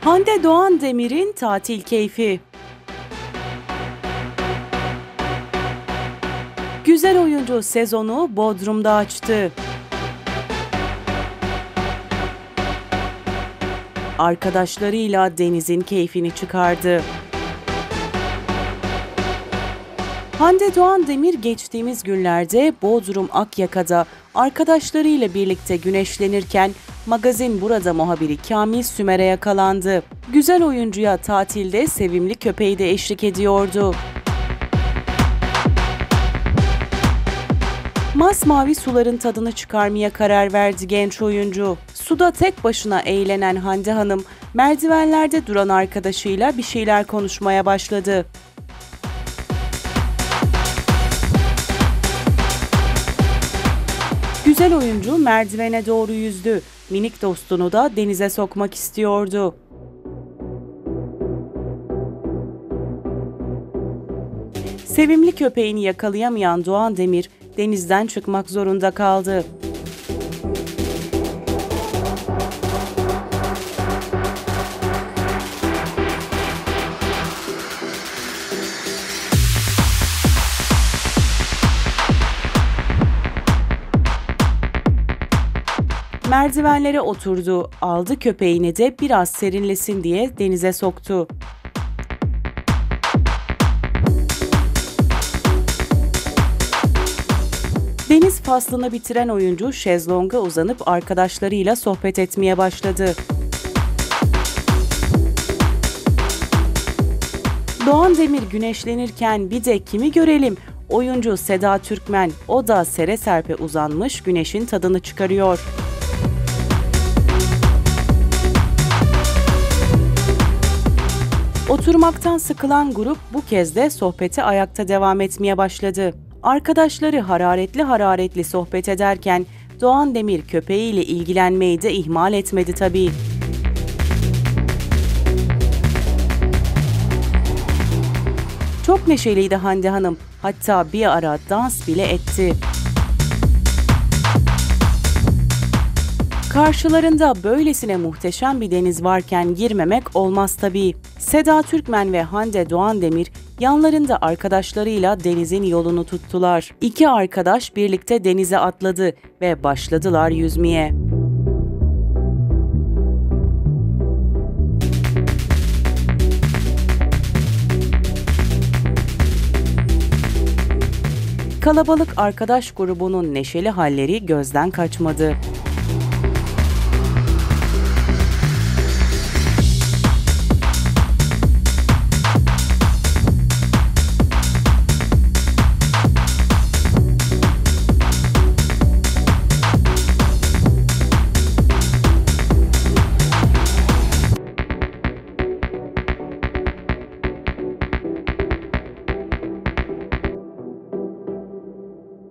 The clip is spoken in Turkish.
Hande Doğan Demir'in tatil keyfi. Güzel oyuncu sezonu Bodrum'da açtı. Arkadaşlarıyla denizin keyfini çıkardı. Hande Doğan Demir geçtiğimiz günlerde Bodrum Akyaka'da arkadaşlarıyla birlikte güneşlenirken Magazin Burada muhabiri Kamil Sümer'e yakalandı. Güzel oyuncuya tatilde sevimli köpeği de eşlik ediyordu. Masmavi suların tadını çıkarmaya karar verdi genç oyuncu. Suda tek başına eğlenen Hande Hanım, merdivenlerde duran arkadaşıyla bir şeyler konuşmaya başladı. Güzel oyuncu merdivene doğru yüzdü. Minik dostunu da denize sokmak istiyordu. Sevimli köpeğini yakalayamayan Doğan Demir, denizden çıkmak zorunda kaldı. Merdivenlere oturdu, aldı köpeğini de biraz serinlesin diye denize soktu. Deniz faslını bitiren oyuncu şezlonga uzanıp arkadaşlarıyla sohbet etmeye başladı. Doğan Demir güneşlenirken bir de kimi görelim? Oyuncu Seda Türkmen, o da sere serpe uzanmış güneşin tadını çıkarıyor. Oturmaktan sıkılan grup bu kez de sohbete ayakta devam etmeye başladı. Arkadaşları hararetli sohbet ederken Doğan Demir köpeğiyle ilgilenmeyi de ihmal etmedi tabii. Çok neşeliydi Hande Hanım, hatta bir ara dans bile etti. Karşılarında böylesine muhteşem bir deniz varken girmemek olmaz tabii. Seda Türkmen ve Hande Doğan Demir yanlarında arkadaşlarıyla denizin yolunu tuttular. İki arkadaş birlikte denize atladı ve başladılar yüzmeye. Kalabalık arkadaş grubunun neşeli halleri gözden kaçmadı.